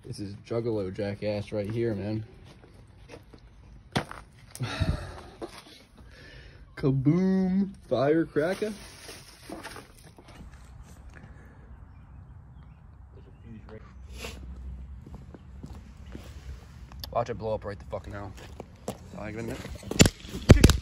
This is Juggalo jackass right here, man. Kaboom! Fire Kracka. Watch it blow up right the fuck now. I'll give it a minute.